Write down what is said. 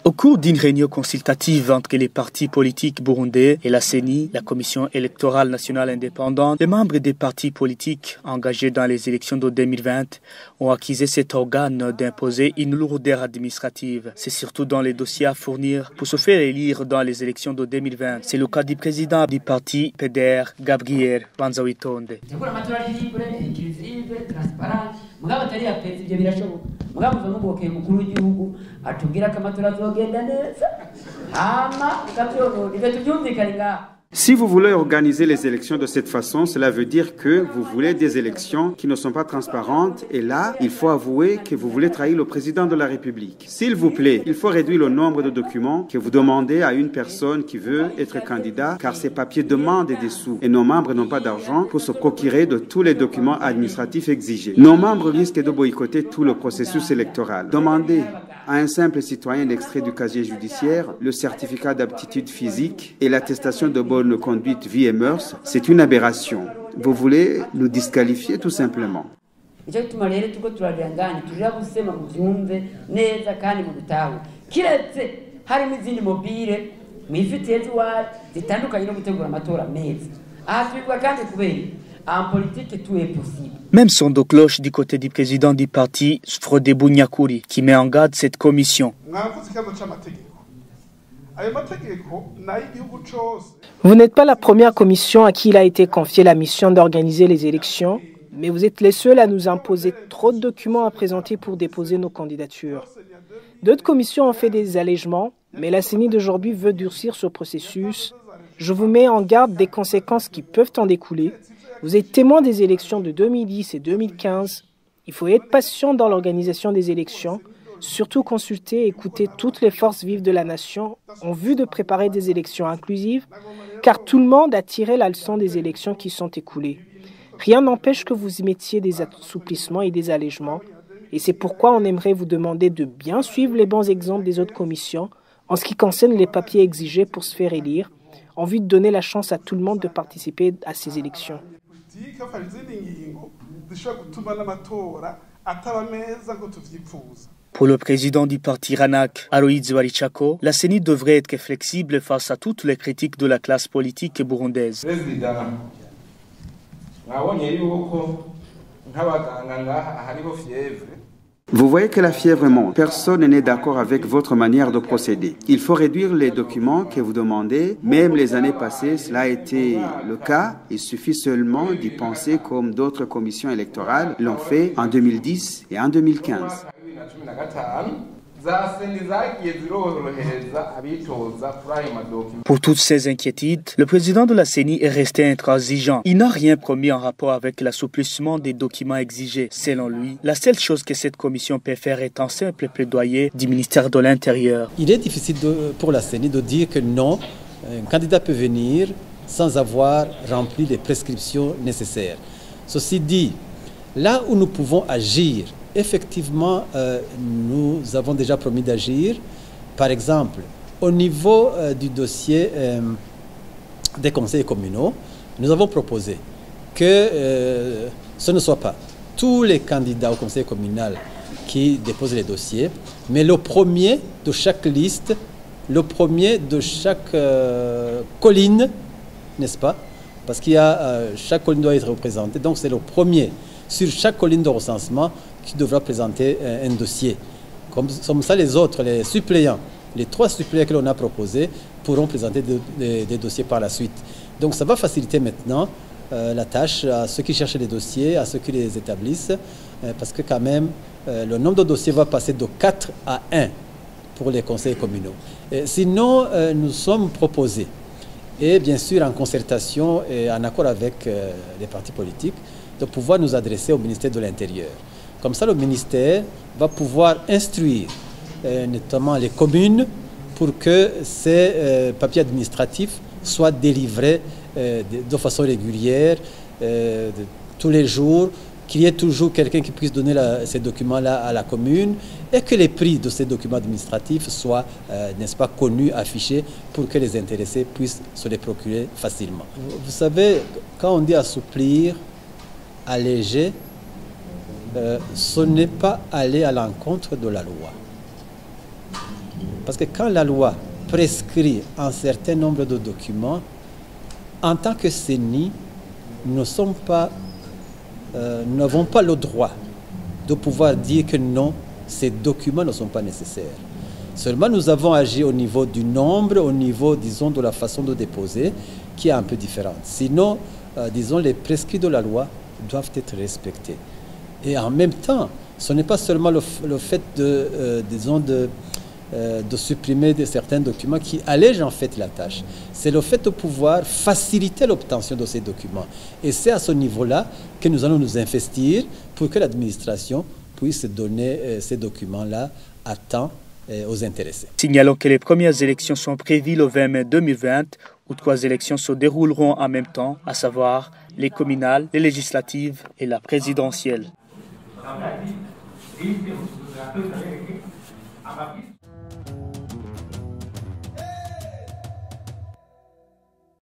Au cours d'une réunion consultative entre les partis politiques burundais et la CENI, la Commission électorale nationale indépendante, les membres des partis politiques engagés dans les élections de 2020 ont accusé cet organe d'imposer une lourdeur administrative. C'est surtout dans les dossiers à fournir pour se faire élire dans les élections de 2020. C'est le cas du président du parti PDR, Gabriel Banzawitonde. Si vous voulez organiser les élections de cette façon, cela veut dire que vous voulez des élections qui ne sont pas transparentes et là, il faut avouer que vous voulez trahir le président de la République. S'il vous plaît, il faut réduire le nombre de documents que vous demandez à une personne qui veut être candidat car ces papiers demandent des sous et nos membres n'ont pas d'argent pour se procurer de tous les documents administratifs exigés. Nos membres risquent de boycotter tout le processus électoral. Demandez à un simple citoyen l'extrait du casier judiciaire, le certificat d'aptitude physique et l'attestation de bonne conduite vie et mœurs, c'est une aberration. Vous voulez nous disqualifier tout simplement. Même son de cloche du côté du président du parti, Frodebo Nyakuri, qui met en garde cette commission. Vous n'êtes pas la première commission à qui il a été confié la mission d'organiser les élections, mais vous êtes les seuls à nous imposer trop de documents à présenter pour déposer nos candidatures. D'autres commissions ont fait des allègements, mais la CENI d'aujourd'hui veut durcir ce processus. Je vous mets en garde des conséquences qui peuvent en découler. Vous êtes témoin des élections de 2010 et 2015. Il faut être patient dans l'organisation des élections, surtout consulter et écouter toutes les forces vives de la nation en vue de préparer des élections inclusives, car tout le monde a tiré la leçon des élections qui sont écoulées. Rien n'empêche que vous y mettiez des assouplissements et des allègements, et c'est pourquoi on aimerait vous demander de bien suivre les bons exemples des autres commissions en ce qui concerne les papiers exigés pour se faire élire, en vue de donner la chance à tout le monde de participer à ces élections. Pour le président du parti Ranak, Aloïd Warichako, la CENI devrait être flexible face à toutes les critiques de la classe politique burundaise. Vous voyez que la fièvre monte. Personne n'est d'accord avec votre manière de procéder. Il faut réduire les documents que vous demandez. Même les années passées, cela a été le cas. Il suffit seulement d'y penser comme d'autres commissions électorales l'ont fait en 2010 et en 2015. Pour toutes ces inquiétudes, le président de la CENI est resté intransigeant. Il n'a rien promis en rapport avec l'assouplissement des documents exigés. Selon lui, la seule chose que cette commission peut faire est un simple plaidoyer du ministère de l'Intérieur. Il est difficile pour la CENI de dire que non, un candidat peut venir sans avoir rempli les prescriptions nécessaires. Ceci dit, là où nous pouvons agir, effectivement, nous avons déjà promis d'agir. Par exemple, au niveau du dossier des conseils communaux, nous avons proposé que ce ne soit pas tous les candidats au conseil communal qui déposent les dossiers, mais le premier de chaque liste, le premier de chaque colline, n'est-ce pas? Parce qu'il y a chaque colline doit être représentée, donc c'est le premier sur chaque colline de recensement qui devra présenter un dossier. Comme ça, les autres, les suppléants, les 3 suppléants que l'on a proposés pourront présenter des dossiers par la suite. Donc ça va faciliter maintenant la tâche à ceux qui cherchent les dossiers, à ceux qui les établissent, parce que quand même, le nombre de dossiers va passer de 4 à 1 pour les conseils communaux. Sinon, nous sommes proposés, et bien sûr en concertation et en accord avec les partis politiques, de pouvoir nous adresser au ministère de l'Intérieur. Comme ça, le ministère va pouvoir instruire notamment les communes pour que ces papiers administratifs soient délivrés de façon régulière, tous les jours, qu'il y ait toujours quelqu'un qui puisse donner ces documents-là à la commune et que les prix de ces documents administratifs soient, n'est-ce pas, connus, affichés pour que les intéressés puissent se les procurer facilement. Vous savez, quand on dit assouplir, alléger, ce n'est pas aller à l'encontre de la loi. Parce que quand la loi prescrit un certain nombre de documents, en tant que CENI, nous n'avons pas le droit de pouvoir dire que non, ces documents ne sont pas nécessaires. Seulement, nous avons agi au niveau du nombre, au niveau, disons, de la façon de déposer, qui est un peu différente. Sinon, disons, les prescrits de la loi doivent être respectés. Et en même temps, ce n'est pas seulement le fait de supprimer certains documents qui allègent en fait la tâche. C'est le fait de pouvoir faciliter l'obtention de ces documents. Et c'est à ce niveau-là que nous allons nous investir pour que l'administration puisse donner ces documents-là à temps aux intéressés. Signalons que les premières élections sont prévues le 20 mai 2020, où 3 élections se dérouleront en même temps, à savoir les communales, les législatives et la présidentielle.